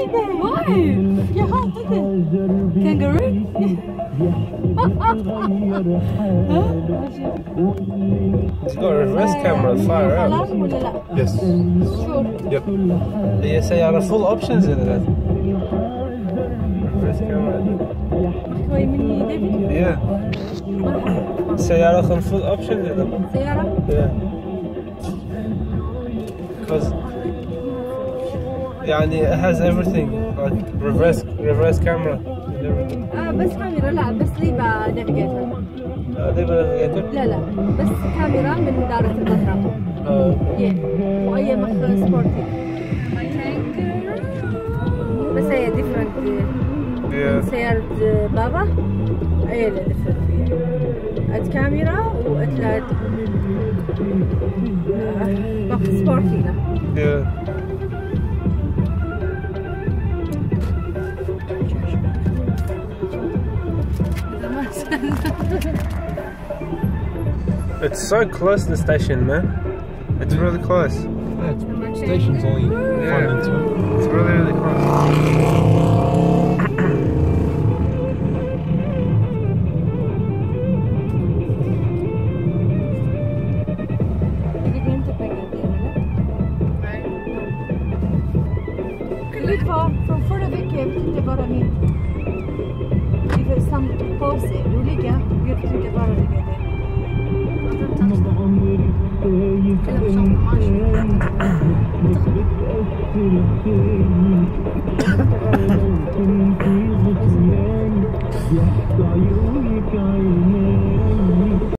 det! Why? Jag hatar det! Kangaroo? It's got a reverse camera, fire out. Alarm eller la? Yes. Sure. Yep. Det säger full options in it. Reverse camera. Vad är min David? Yeah. سيارة full options in it. سيارة؟ Yeah. Because يعني it has everything like reverse camera and everything. بس كاميرا لا بس ليبا نافيجيتر. ليبا لا بس كاميرا من دارة البصرة. وهي مخ سبورتي. بس هي different. سيارة بابا هي اللي different فيها. الكاميرا وأتلاد مخ سبورتي لا. It's so close to the station, man. It's really close. Yeah, the station's only 5 minutes away. It's really close. Från förra veckan jag vet inte bara min på sig olika jag vet inte bara det eller